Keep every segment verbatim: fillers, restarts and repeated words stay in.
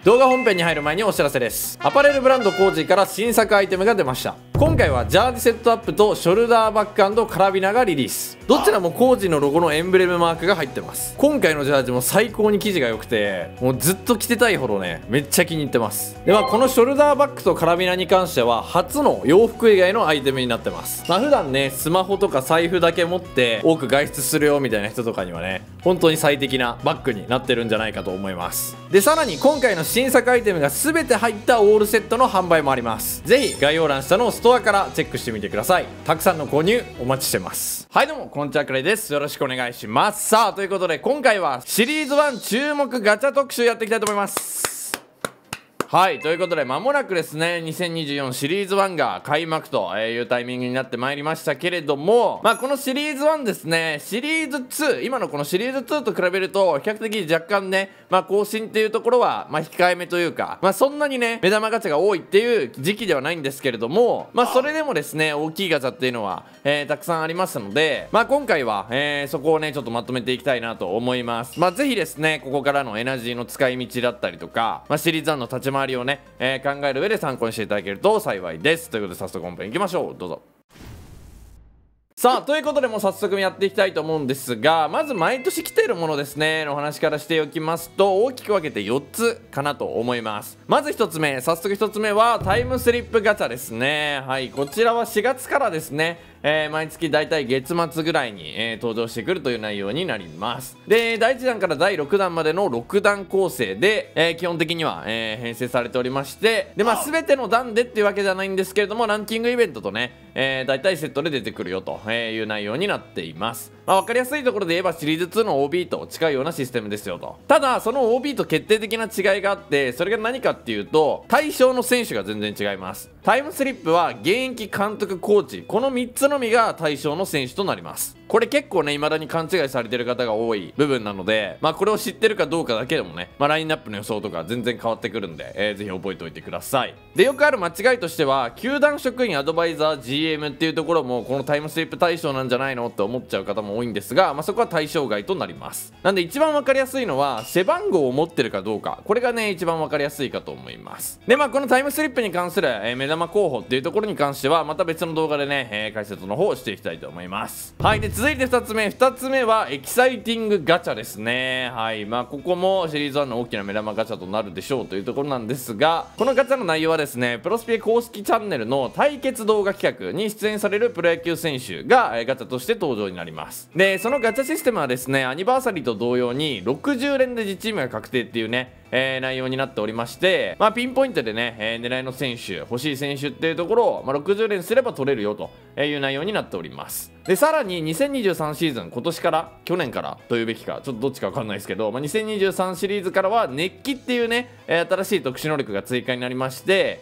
動画本編に入る前にお知らせです。アパレルブランドコージーから新作アイテムが出ました。今回はジャージセットアップとショルダーバッグ&カラビナがリリース。どちらもコージーのロゴのエンブレムマークが入ってます。今回のジャージも最高に生地が良くて、もうずっと着てたいほどね、めっちゃ気に入ってます。ではこのショルダーバッグとカラビナに関しては初の洋服以外のアイテムになってます。まあ普段ね、スマホとか財布だけ持って多く外出するよみたいな人とかにはね、本当に最適なバッグになってるんじゃないかと思います。でさらに今回の新作アイテムが全て入ったオールセットの販売もあります。ぜひ概要欄下のストアからチェックしてみてください。たくさんの購入お待ちしてます。はいどうもこんにちは、くらいです。よろしくお願いします。さあということで今回はシリーズワン注目ガチャ特集やっていきたいと思います。はいということで間もなくですねにせんにじゅうよんシリーズワンが開幕というタイミングになってまいりましたけれども、まあこのシリーズワンですね、シリーズツー、今のこのシリーズツーと比べると比較的若干ね、まあ更新っていうところはまあ控えめというか、まあそんなにね目玉ガチャが多いっていう時期ではないんですけれども、まあそれでもですね大きいガチャっていうのは、えー、たくさんありますので、まあ今回は、えー、そこをねちょっとまとめていきたいなと思います。まあぜひですねここからのエナジーの使い道だったりとか、まあ、シリーズワンの立ち回りをね、えー、考える上で参考にしていただけると幸いです。ということで早速本編いきましょう。どうぞ。さあということでもう早速やっていきたいと思うんですが、まず毎年来ているものですねの話からしておきますと、大きく分けてよっつかなと思います。まずひとつめ、早速ひとつめはタイムスリップガチャですね。はい、こちらはしがつからですね、えー、毎月だいたい月末ぐらいに、えー、登場してくるという内容になります。でだいいちだんからだいろくだんまでのろくだん構成で、えー、基本的には、えー、編成されておりまして、でまあ全ての段でっていうわけじゃないんですけれども、ランキングイベントとね、えー、だいたいセットで出てくるよという内容になっています。まあ、分かりやすいところで言えばシリーズツーの オービー と近いようなシステムですよと。ただその オービー と決定的な違いがあって、それが何かっていうと対象の選手が全然違います。タイムスリップは現役、監督、コーチ、このみっつのみが対象の選手となります。これ結構ね未だに勘違いされてる方が多い部分なので、まあこれを知ってるかどうかだけでもね、まあ、ラインナップの予想とか全然変わってくるんで、えー、ぜひ覚えておいてください。でよくある間違いとしては、球団職員、アドバイザー、ジーエム っていうところもこのタイムスリップ対象なんじゃないのって思っちゃう方も多いんですが、まあ、そこは対象外となります。なんで一番分かりやすいのは背番号を持ってるかどうか、これがね一番分かりやすいかと思います。でまあこのタイムスリップに関する、えー、目玉候補っていうところに関してはまた別の動画でね、えー、解説の方をしていきたいと思います。はい、で続いてふたつめふたつめはエキサイティングガチャですね。はいまあここもシリーズワンの大きな目玉ガチャとなるでしょうというところなんですが、このガチャの内容はですねプロスピ公式チャンネルの対決動画企画に出演されるプロ野球選手が、えー、ガチャとして登場になります。でそのガチャシステムはですねアニバーサリーと同様にろくじゅうれんで自チームが確定っていうね、えー、内容になっておりまして、まあ、ピンポイントでね、えー、狙いの選手欲しい選手っていうところを、まあ、ろくじゅうれんすれば取れるよという内容になっております。でさらににせんにじゅうさんシーズン、今年から去年からというべきかちょっとどっちか分かんないですけど、まあ、にせんにじゅうさんシリーズからは熱気っていうね、えー、新しい特殊能力が追加になりまして、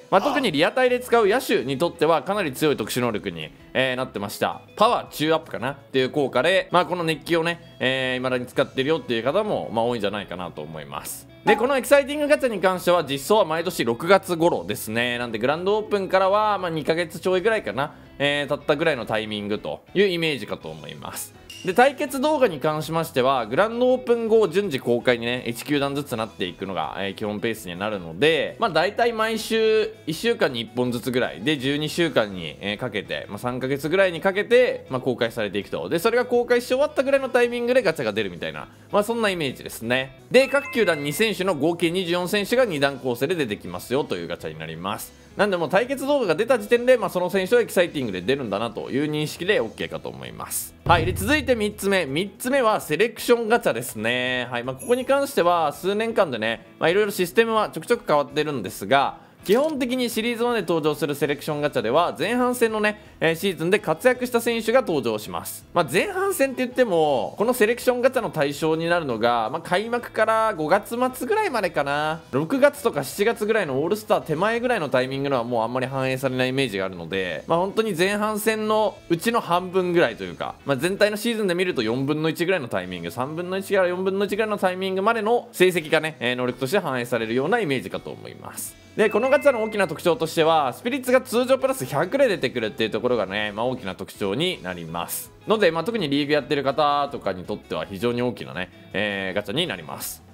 まあ、特にリアタイで使う野手にとってはかなり強い特殊能力に、えー、なってました。パワー中アップかなっていう効果で、まあ、この熱気をね、えー、未だに使ってるよっていう方も、まあ、多いんじゃないかなと思います。でこのエキサイティングガチャに関しては実装は毎年ろくがつ頃ですね。なんでグランドオープンからは、まあ、にかげつちょいぐらいかな、えー、経ったぐらいのタイミングというイメージかと思います。で対決動画に関しましてはグランドオープン後順次公開にねいち球団ずつなっていくのが、えー、基本ペースになるので、まあ大体毎週いっしゅうかんにいっぽんずつぐらいでじゅうにしゅうかんに、えー、かけて、まあ、さんかげつぐらいにかけて、まあ、公開されていくと。でそれが公開し終わったぐらいのタイミングでガチャが出るみたいな、まあそんなイメージですね。で各球団に選手の合計にじゅうよん選手がにだん構成で出てきますよというガチャになります。なんでも対決動画が出た時点で、まあ、その選手はエキサイティングで出るんだなという認識で OK かと思います。はい、で続いてみっつめみっつめはセレクションガチャですね。はいまあ、ここに関しては数年間でねいろいろシステムはちょくちょく変わってるんですが、基本的にシリーズワンで登場するセレクションガチャでは前半戦のね、えー、シーズンで活躍した選手が登場します。まあ、前半戦って言ってもこのセレクションガチャの対象になるのが、まあ、開幕からごがつまつぐらいまでかな。ろくがつとかしちがつぐらいのオールスター手前ぐらいのタイミングのはもうあんまり反映されないイメージがあるので、まあ、本当に前半戦のうちの半分ぐらいというか、まあ、全体のシーズンで見るとよんぶんのいちぐらいのタイミング、さんぶんのいちからよんぶんのいちぐらいのタイミングまでの成績がね、えー、能力として反映されるようなイメージかと思います。でこのガチャの大きな特徴としてはスピリッツが通常プラスひゃくで出てくるっていうところがね、まあ、大きな特徴になりますので、まあ、特にリーグやってる方とかにとっては非常に大きなね、えー、ガチャになります。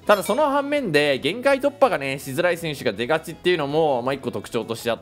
ただその反面で限界突破がねしづらい選手が出がちっていうのもまあ一個特徴としてあって、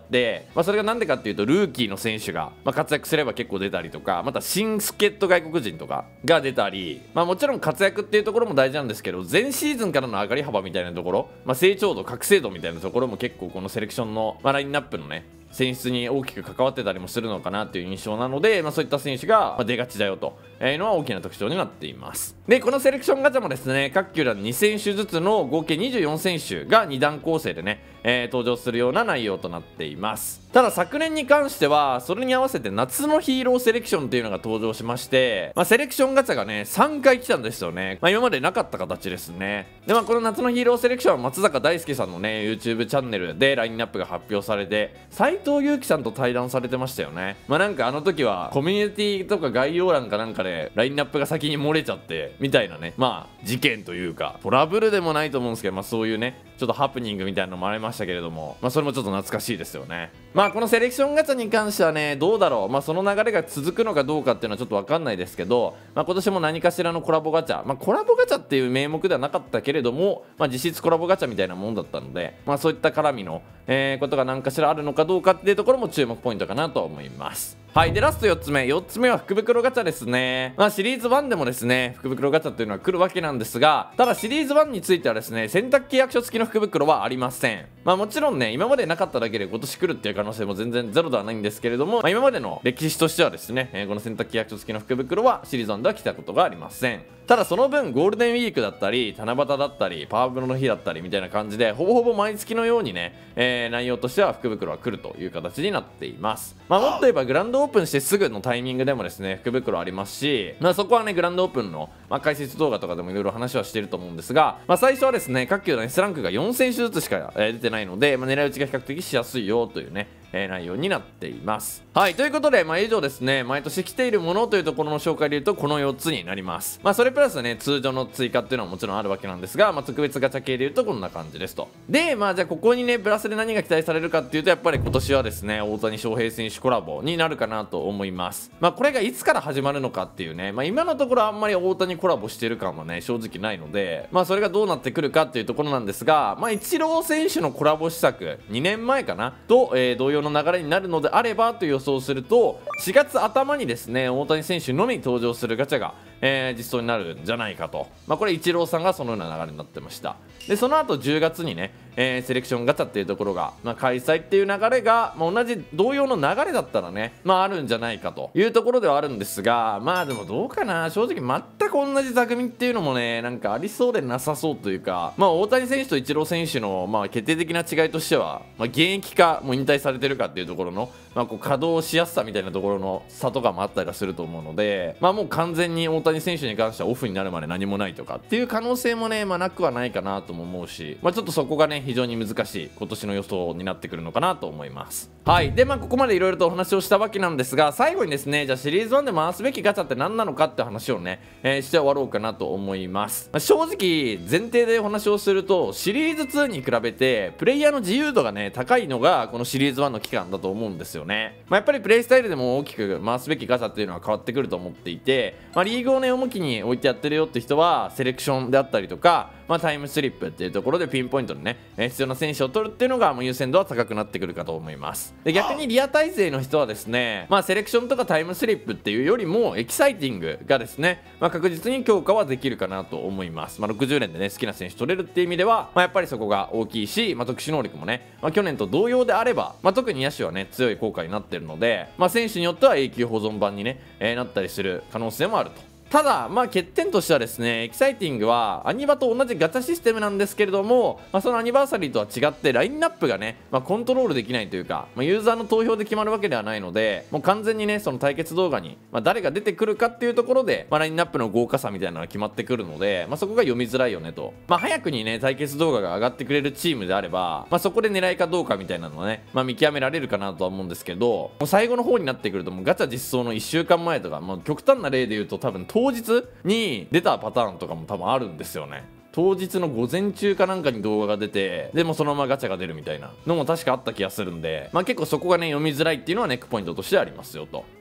まあ、それがなんでかっていうとルーキーの選手が、まあ、活躍すれば結構出たりとか、また新助っ人外国人とかが出たり、まあ、もちろん活躍っていうところも大事なんですけど、前シーズンからの上がり幅みたいなところ、まあ、成長度覚醒度みたいなところも結構このセレクションの、まあ、ラインナップのね選出に大きく関わってたりもするのかなっていう印象なので、まあ、そういった選手が出がちだよというのは大きな特徴になっています。でこのセレクションガチャもですね、各球団に選手ずつの合計にじゅうよん選手がに段構成でね、えー、登場するような内容となっています。ただ昨年に関してはそれに合わせて夏のヒーローセレクションっていうのが登場しまして、まあ、セレクションガチャがねさんかい来たんですよね。まあ、今までなかった形ですね。でまあこの夏のヒーローセレクションは松坂大輔さんのね YouTube チャンネルでラインナップが発表されて、斉藤佑樹さんと対談されてましたよね。まあなんかあの時はコミュニティとか概要欄かなんかでラインナップが先に漏れちゃってみたいなね、まあ事件というかトラブルでもないと思うんですけど、まあそういうねちょっとハプニングみたいなのもありましたけれども、まあそれもちょっと懐かしいですよね。まあこのセレクションガチャに関してはねどうだろう、まあその流れが続くのかどうかっていうのはちょっと分かんないですけど、まあ今年も何かしらのコラボガチャ、まあコラボガチャっていう名目ではなかったけれども、まあ実質コラボガチャみたいなもんだったので、まあそういった絡みの、えー、ことが何かしらあるのかどうかっていうところも注目ポイントかなと思います。はい。で、ラストよっつめ。よっつめは福袋ガチャですね。まあ、シリーズワンでもですね、福袋ガチャっていうのは来るわけなんですが、ただシリーズワンについてはですね、選択契約書付きの福袋はありません。まあ、もちろんね、今までなかっただけで今年来るっていう可能性も全然ゼロではないんですけれども、まあ、今までの歴史としてはですね、えー、この選択契約書付きの福袋はシリーズワンでは来たことがありません。ただその分ゴールデンウィークだったり七夕だったりパワープロの日だったりみたいな感じでほぼほぼ毎月のようにね、えー、内容としては福袋は来るという形になっています。まあ、もっと言えばグランドオープンしてすぐのタイミングでもですね福袋ありますし、まあ、そこはねグランドオープンの、まあ、解説動画とかでもいろいろ話はしていると思うんですが、まあ、最初はですね各球団 S ランクがよん選手ずつしか、えー、出てないので、まあ、狙い撃ちが比較的しやすいよというねえー、内容になっています。はい、ということで、まあ、以上ですね、毎年来ているものというところの紹介で言うと、このよっつになります。まあ、それプラスね、通常の追加っていうのはもちろんあるわけなんですが、まあ、特別ガチャ系で言うとこんな感じですと。で、まあ、じゃあここにね、プラスで何が期待されるかっていうと、やっぱり今年はですね、大谷翔平選手コラボになるかなと思います。まあ、これがいつから始まるのかっていうね、まあ、今のところあんまり大谷コラボしてる感はね、正直ないので、まあ、それがどうなってくるかっていうところなんですが、まあ、イチロー選手のコラボ施策、にねんまえかな、と、えー、同様の流れになるのであればという予想をすると、しがつ頭にですね大谷選手のみ登場するガチャが、えー、実装になるんじゃないかと、まあ、これイチローさんがそのような流れになってました。でその後じゅうがつにね、えー、セレクションガチャっていうところが、まあ、開催っていう流れが、まあ、同じ同様の流れだったらね、まあ、あるんじゃないかというところではあるんですが、まあでもどうかな、正直全く同じ座組っていうのもねなんかありそうでなさそうというか、まあ大谷選手とイチロー選手の、まあ、決定的な違いとしては、まあ、現役かもう引退されてるかっていうところの、まあ、こう稼働しやすさみたいなところの差とかもあったりはすると思うので、まあもう完全に大谷選手に関してはオフになるまで何もないとかっていう可能性もね、まあ、なくはないかなとも思うし、まあ、ちょっとそこがね非常に難しい今年の予想になってくるのかなと思います。はい。でまあここまでいろいろとお話をしたわけなんですが、最後にですねじゃあシリーズワンで回すべきガチャって何なのかって話をね、えー、して終わろうかなと思います。まあ、正直前提でお話をするとシリーズツーに比べてプレイヤーの自由度がね高いのがこのシリーズワンの期間だと思うんですよね。まあ、やっぱりプレイスタイルでも大きく回すべきガチャっていうのは変わってくると思っていて、まあ、リーグをね重きに置いてやってるよって人はセレクションであったりとか、まあ、タイムスリップっていうところでピンポイントでね、えー、必要な選手を取るっていうのがもう優先度は高くなってくるかと思います。で逆にリアタイ勢の人はですね、まあ、セレクションとかタイムスリップっていうよりもエキサイティングがですね、まあ、確実に強化はできるかなと思います。まあ、ろくじゅうねんでね好きな選手取れるっていう意味では、まあ、やっぱりそこが大きいし、まあ、特殊能力もね、まあ、去年と同様であれば、まあ、特に野手はね強い効果になってるので、まあ、選手によっては永久保存版にね、えー、なったりする可能性もあると。ただ、まあ、欠点としてはですねエキサイティングはアニバと同じガチャシステムなんですけれども、まあ、そのアニバーサリーとは違ってラインナップがね、まあ、コントロールできないというか、まあ、ユーザーの投票で決まるわけではないので、もう完全にねその対決動画に、まあ、誰が出てくるかっていうところで、まあ、ラインナップの豪華さみたいなのが決まってくるので、まあ、そこが読みづらいよねと。まあ、早くにね対決動画が上がってくれるチームであれば、まあ、そこで狙いかどうかみたいなのはね、まあ、見極められるかなとは思うんですけど、もう最後の方になってくるともうガチャ実装のいっしゅうかんまえとか、まあ、極端な例で言うと多分当日に出たパターンとかも多分あるんですよね。当日の午前中かなんかに動画が出て、でもそのままガチャが出るみたいなのも確かあった気がするんで、まあ結構そこがね読みづらいっていうのはネックポイントとしてありますよと。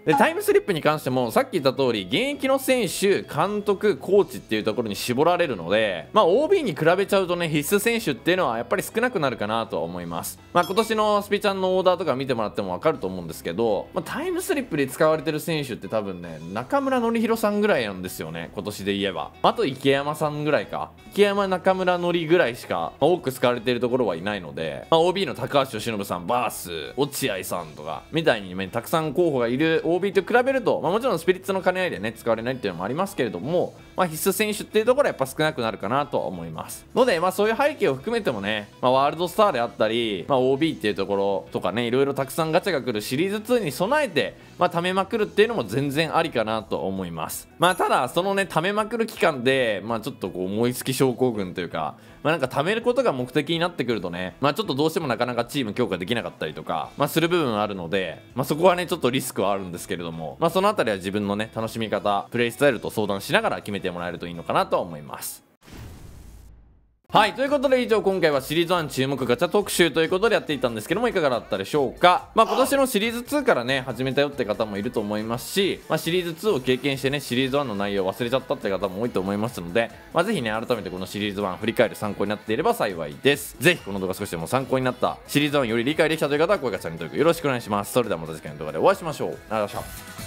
でタイムスリップに関してもさっき言った通り現役の選手監督コーチっていうところに絞られるので、まあ オービー に比べちゃうとね必須選手っていうのはやっぱり少なくなるかなとは思います。まあ今年のスピちゃんのオーダーとか見てもらっても分かると思うんですけど、まあ、タイムスリップで使われてる選手って多分ね中村紀弘さんぐらいなんですよね、今年で言えば。あと池山さんぐらいか、池山中村紀ぐらいしか、まあ、多く使われているところはいないので、まあ、オービー の高橋由伸さん ブイエス 落合さんとかみたいに、ね、たくさん候補がいる オービー と比べると、まあ、もちろんスピリッツの兼ね合いでね使われないっていうのもありますけれども、まあ、必須選手っていうところはやっぱ少なくなるかなとは思いますので、まあ、そういう背景を含めてもね、まあ、ワールドスターであったり、まあ、オービー っていうところとかねいろいろたくさんガチャが来るシリーズツーに備えて、まあ、貯めまくるっていうのも全然ありかなと思います。まあただそのね貯めまくる期間で、まあ、ちょっとこう燃え尽き症候群というか、まあ、なんか貯めることが目的になってくるとね、まあ、ちょっとどうしてもなかなかチーム強化できなかったりとか、まあ、する部分あるので、まあ、そこはねちょっとリスクはあるんですけれども、まあ、そのあたりは自分のね楽しみ方プレイスタイルと相談しながら決めてもらえるといいのかなと思います。はい、ということで以上今回はシリーズワン注目ガチャ特集ということでやっていたんですけども、いかがだったでしょうか。まあ今年のシリーズツーからね始めたよって方もいると思いますし、まあ、シリーズツーを経験してねシリーズワンの内容を忘れちゃったって方も多いと思いますので、まあ、ぜひね改めてこのシリーズワン振り返る参考になっていれば幸いです。ぜひこの動画少しでも参考になった、シリーズワンより理解できたという方は高評価チャンネル登録よろしくお願いします。それではまた次回の動画でお会いしましょう。ありがとうございました。